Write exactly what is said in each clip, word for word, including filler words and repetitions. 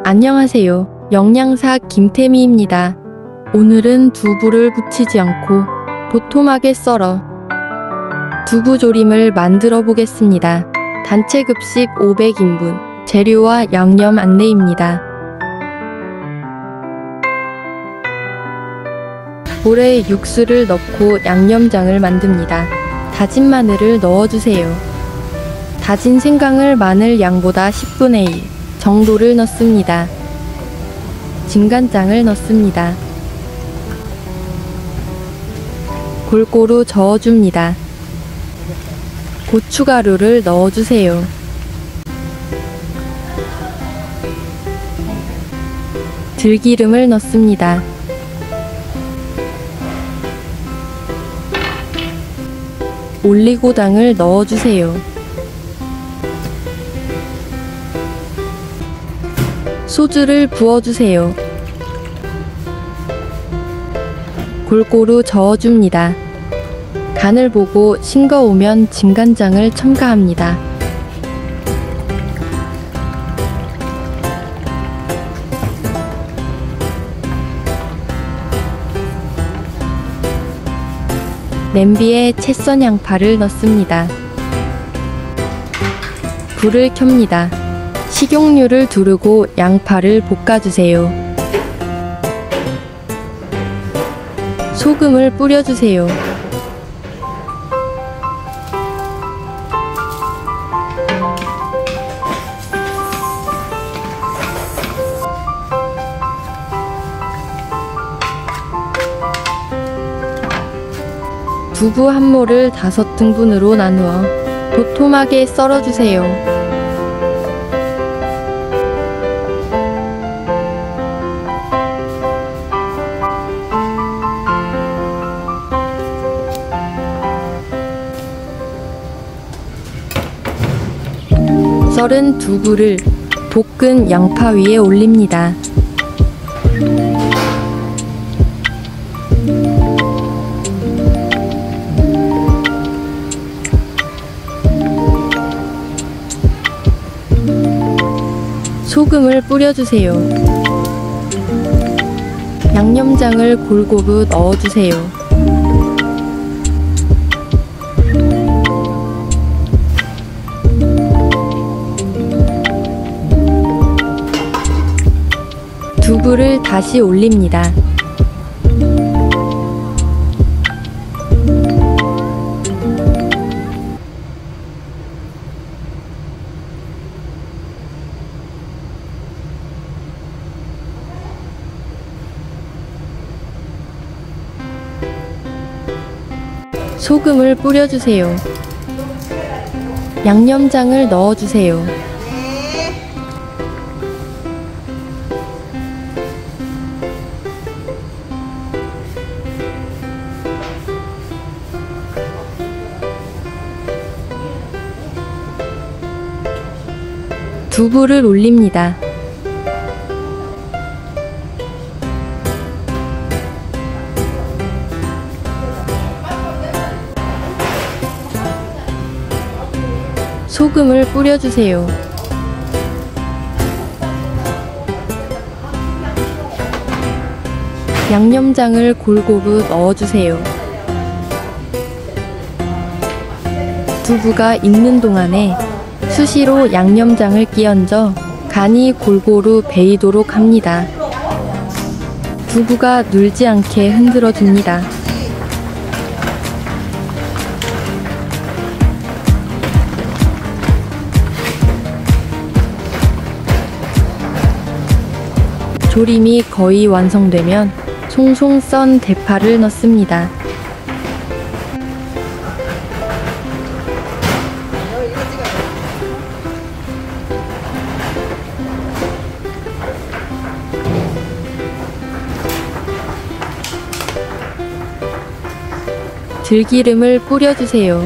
안녕하세요. 영양사 김태미입니다. 오늘은 두부를 부치지 않고 도톰하게 썰어 두부조림을 만들어 보겠습니다. 단체 급식 오백 인분, 재료와 양념 안내입니다. 볼에 육수를 넣고 양념장을 만듭니다. 다진 마늘을 넣어주세요. 다진 생강을 마늘 양보다 십분의 일 정도를 넣습니다. 진간장을 넣습니다. 골고루 저어줍니다. 고춧가루를 넣어주세요. 들기름을 넣습니다. 올리고당을 넣어주세요. 소주를 부어주세요. 골고루 저어줍니다. 간을 보고 싱거우면 진간장을 첨가합니다. 냄비에 채 썬 양파를 넣습니다. 불을 켭니다. 식용유를 두르고 양파를 볶아주세요. 소금을 뿌려주세요. 두부 한 모를 다섯 등분으로 나누어 도톰하게 썰어주세요. 썰은 두부를 볶은 양파 위에 올립니다. 소금을 뿌려주세요. 양념장을 골고루 넣어주세요. 두부를 다시 올립니다. 소금을 뿌려주세요. 양념장을 넣어주세요. 두부를 올립니다. 소금을 뿌려주세요. 양념장을 골고루 넣어주세요. 두부가 익는 동안에 수시로 양념장을 끼얹어 간이 골고루 배이도록 합니다. 두부가 눌지 않게 흔들어 줍니다. 조림이 거의 완성되면 송송 썬 대파를 넣습니다. 들기름을 뿌려주세요.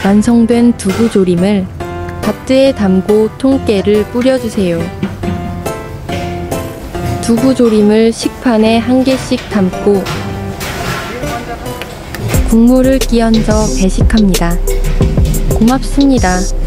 완성된 두부조림을 바트에 담고 통깨를 뿌려주세요. 두부조림을 식판에 한 개씩 담고 국물을 끼얹어 배식합니다. 고맙습니다.